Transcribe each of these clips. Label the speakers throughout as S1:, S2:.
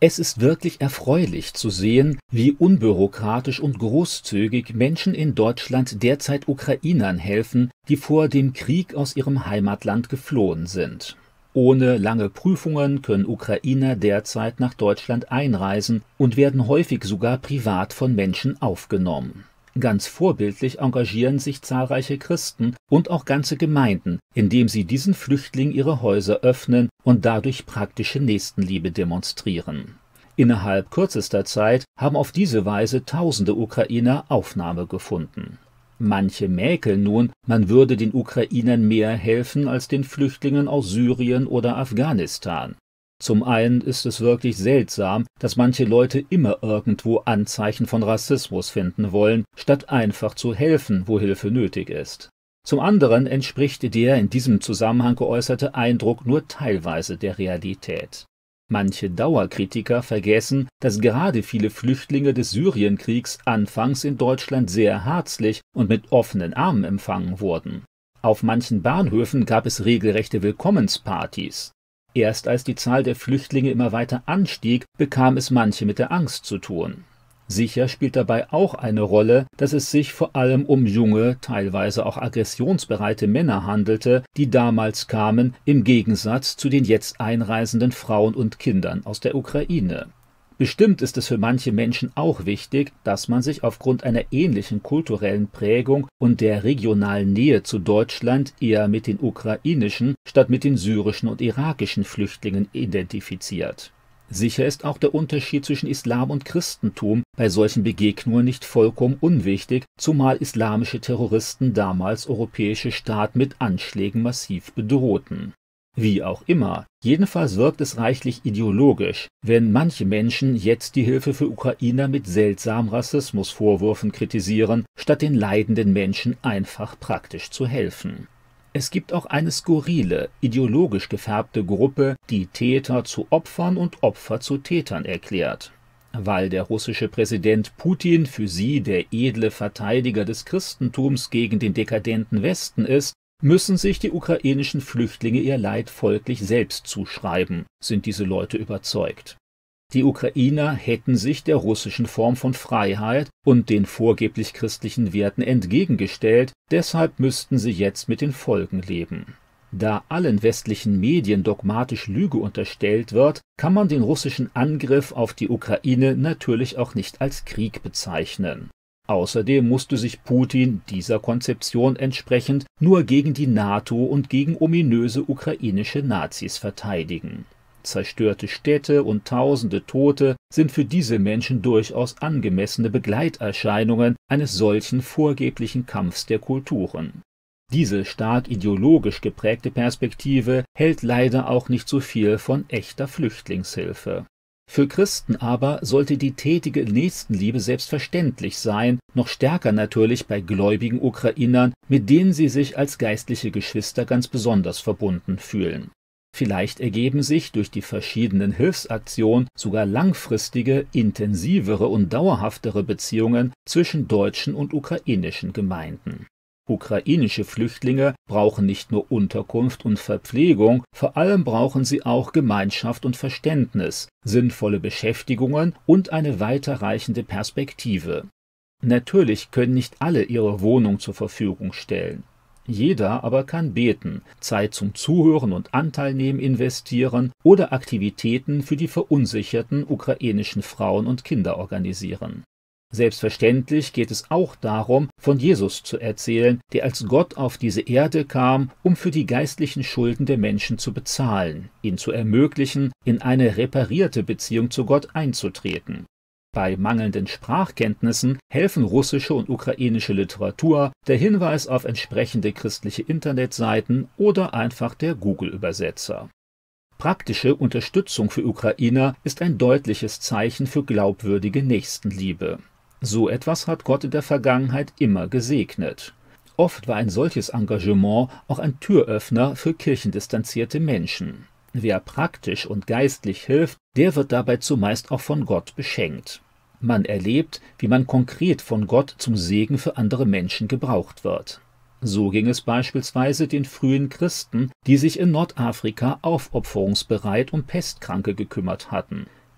S1: Es ist wirklich erfreulich zu sehen, wie unbürokratisch und großzügig Menschen in Deutschland derzeit Ukrainern helfen, die vor dem Krieg aus ihrem Heimatland geflohen sind. Ohne lange Prüfungen können Ukrainer derzeit nach Deutschland einreisen und werden häufig sogar privat von Menschen aufgenommen. Ganz vorbildlich engagieren sich zahlreiche Christen und auch ganze Gemeinden, indem sie diesen Flüchtlingen ihre Häuser öffnen und dadurch praktische Nächstenliebe demonstrieren. Innerhalb kürzester Zeit haben auf diese Weise tausende Ukrainer Aufnahme gefunden. Manche mäkeln nun, man würde den Ukrainern mehr helfen als den Flüchtlingen aus Syrien oder Afghanistan. Zum einen ist es wirklich seltsam, dass manche Leute immer irgendwo Anzeichen von Rassismus finden wollen, statt einfach zu helfen, wo Hilfe nötig ist. Zum anderen entspricht der in diesem Zusammenhang geäußerte Eindruck nur teilweise der Realität. Manche Dauerkritiker vergessen, dass gerade viele Flüchtlinge des Syrienkriegs anfangs in Deutschland sehr herzlich und mit offenen Armen empfangen wurden. Auf manchen Bahnhöfen gab es regelrechte Willkommenspartys. Erst als die Zahl der Flüchtlinge immer weiter anstieg, bekam es manche mit der Angst zu tun. Sicher spielt dabei auch eine Rolle, dass es sich vor allem um junge, teilweise auch aggressionsbereite Männer handelte, die damals kamen, im Gegensatz zu den jetzt einreisenden Frauen und Kindern aus der Ukraine. Bestimmt ist es für manche Menschen auch wichtig, dass man sich aufgrund einer ähnlichen kulturellen Prägung und der regionalen Nähe zu Deutschland eher mit den ukrainischen statt mit den syrischen und irakischen Flüchtlingen identifiziert. Sicher ist auch der Unterschied zwischen Islam und Christentum bei solchen Begegnungen nicht vollkommen unwichtig, zumal islamische Terroristen damals europäische Staaten mit Anschlägen massiv bedrohten. Wie auch immer, jedenfalls wirkt es reichlich ideologisch, wenn manche Menschen jetzt die Hilfe für Ukrainer mit seltsamen Rassismusvorwürfen kritisieren, statt den leidenden Menschen einfach praktisch zu helfen. Es gibt auch eine skurrile, ideologisch gefärbte Gruppe, die Täter zu Opfern und Opfer zu Tätern erklärt. Weil der russische Präsident Putin für sie der edle Verteidiger des Christentums gegen den dekadenten Westen ist, müssen sich die ukrainischen Flüchtlinge ihr Leid folglich selbst zuschreiben, sind diese Leute überzeugt. Die Ukrainer hätten sich der russischen Form von Freiheit und den vorgeblich christlichen Werten entgegengestellt, deshalb müssten sie jetzt mit den Folgen leben. Da allen westlichen Medien dogmatisch Lüge unterstellt wird, kann man den russischen Angriff auf die Ukraine natürlich auch nicht als Krieg bezeichnen. Außerdem musste sich Putin dieser Konzeption entsprechend nur gegen die NATO und gegen ominöse ukrainische Nazis verteidigen. Zerstörte Städte und tausende Tote sind für diese Menschen durchaus angemessene Begleiterscheinungen eines solchen vorgeblichen Kampfs der Kulturen. Diese stark ideologisch geprägte Perspektive hält leider auch nicht so viel von echter Flüchtlingshilfe. Für Christen aber sollte die tätige Nächstenliebe selbstverständlich sein, noch stärker natürlich bei gläubigen Ukrainern, mit denen sie sich als geistliche Geschwister ganz besonders verbunden fühlen. Vielleicht ergeben sich durch die verschiedenen Hilfsaktionen sogar langfristige, intensivere und dauerhaftere Beziehungen zwischen deutschen und ukrainischen Gemeinden. Ukrainische Flüchtlinge brauchen nicht nur Unterkunft und Verpflegung, vor allem brauchen sie auch Gemeinschaft und Verständnis, sinnvolle Beschäftigungen und eine weiterreichende Perspektive. Natürlich können nicht alle ihre Wohnung zur Verfügung stellen. Jeder aber kann beten, Zeit zum Zuhören und Anteilnehmen investieren oder Aktivitäten für die verunsicherten ukrainischen Frauen und Kinder organisieren. Selbstverständlich geht es auch darum, von Jesus zu erzählen, der als Gott auf diese Erde kam, um für die geistlichen Schulden der Menschen zu bezahlen, ihnen zu ermöglichen, in eine reparierte Beziehung zu Gott einzutreten. Bei mangelnden Sprachkenntnissen helfen russische und ukrainische Literatur, der Hinweis auf entsprechende christliche Internetseiten oder einfach der Google-Übersetzer. Praktische Unterstützung für Ukrainer ist ein deutliches Zeichen für glaubwürdige Nächstenliebe. So etwas hat Gott in der Vergangenheit immer gesegnet. Oft war ein solches Engagement auch ein Türöffner für kirchendistanzierte Menschen. Wer praktisch und geistlich hilft, der wird dabei zumeist auch von Gott beschenkt. Man erlebt, wie man konkret von Gott zum Segen für andere Menschen gebraucht wird. So ging es beispielsweise den frühen Christen, die sich in Nordafrika aufopferungsbereit um Pestkranke gekümmert hatten.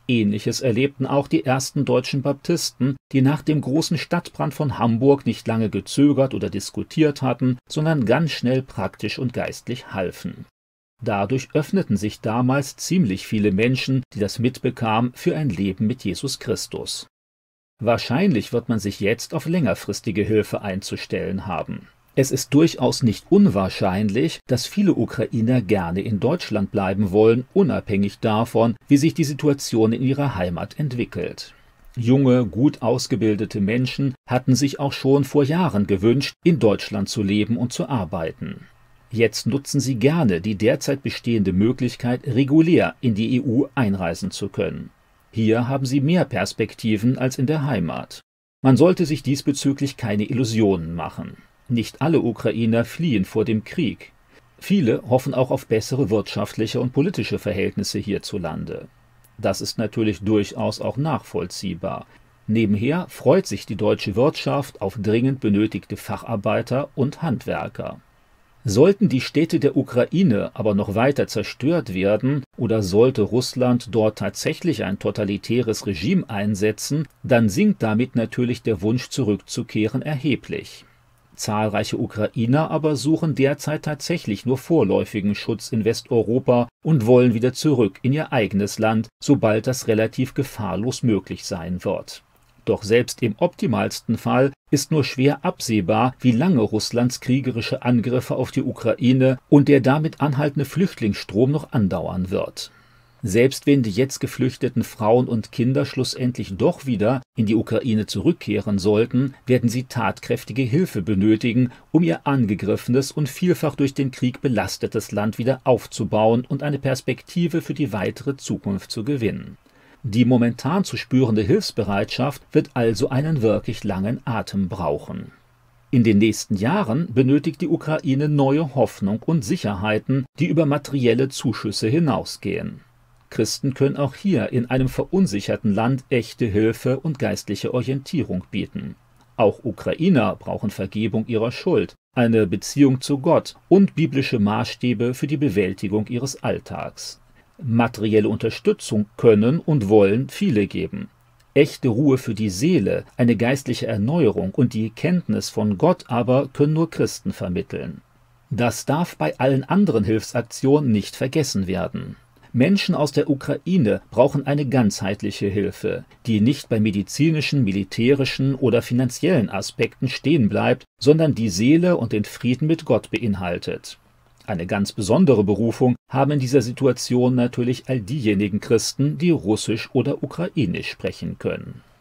S1: Ähnliches erlebten auch die ersten deutschen Baptisten, die nach dem großen Stadtbrand von Hamburg nicht lange gezögert oder diskutiert hatten, sondern ganz schnell praktisch und geistlich halfen. Dadurch öffneten sich damals ziemlich viele Menschen, die das mitbekamen, für ein Leben mit Jesus Christus. Wahrscheinlich wird man sich jetzt auf längerfristige Hilfe einzustellen haben. Es ist durchaus nicht unwahrscheinlich, dass viele Ukrainer gerne in Deutschland bleiben wollen, unabhängig davon, wie sich die Situation in ihrer Heimat entwickelt. Junge, gut ausgebildete Menschen hatten sich auch schon vor Jahren gewünscht, in Deutschland zu leben und zu arbeiten. Jetzt nutzen sie gerne die derzeit bestehende Möglichkeit, regulär in die EU einreisen zu können. Hier haben sie mehr Perspektiven als in der Heimat. Man sollte sich diesbezüglich keine Illusionen machen. Nicht alle Ukrainer fliehen vor dem Krieg. Viele hoffen auch auf bessere wirtschaftliche und politische Verhältnisse hierzulande. Das ist natürlich durchaus auch nachvollziehbar. Nebenher freut sich die deutsche Wirtschaft auf dringend benötigte Facharbeiter und Handwerker. Sollten die Städte der Ukraine aber noch weiter zerstört werden oder sollte Russland dort tatsächlich ein totalitäres Regime einsetzen, dann sinkt damit natürlich der Wunsch zurückzukehren erheblich. Zahlreiche Ukrainer aber suchen derzeit tatsächlich nur vorläufigen Schutz in Westeuropa und wollen wieder zurück in ihr eigenes Land, sobald das relativ gefahrlos möglich sein wird. Doch selbst im optimalsten Fall ist nur schwer absehbar, wie lange Russlands kriegerische Angriffe auf die Ukraine und der damit anhaltende Flüchtlingsstrom noch andauern wird. Selbst wenn die jetzt geflüchteten Frauen und Kinder schlussendlich doch wieder in die Ukraine zurückkehren sollten, werden sie tatkräftige Hilfe benötigen, um ihr angegriffenes und vielfach durch den Krieg belastetes Land wieder aufzubauen und eine Perspektive für die weitere Zukunft zu gewinnen. Die momentan zu spürende Hilfsbereitschaft wird also einen wirklich langen Atem brauchen. In den nächsten Jahren benötigt die Ukraine neue Hoffnung und Sicherheiten, die über materielle Zuschüsse hinausgehen. Christen können auch hier in einem verunsicherten Land echte Hilfe und geistliche Orientierung bieten. Auch Ukrainer brauchen Vergebung ihrer Schuld, eine Beziehung zu Gott und biblische Maßstäbe für die Bewältigung ihres Alltags. Materielle Unterstützung können und wollen viele geben. Echte Ruhe für die Seele, eine geistliche Erneuerung und die Kenntnis von Gott aber können nur Christen vermitteln. Das darf bei allen anderen Hilfsaktionen nicht vergessen werden. Menschen aus der Ukraine brauchen eine ganzheitliche Hilfe, die nicht bei medizinischen, militärischen oder finanziellen Aspekten stehen bleibt, sondern die Seele und den Frieden mit Gott beinhaltet. Eine ganz besondere Berufung haben in dieser Situation natürlich all diejenigen Christen, die Russisch oder Ukrainisch sprechen können.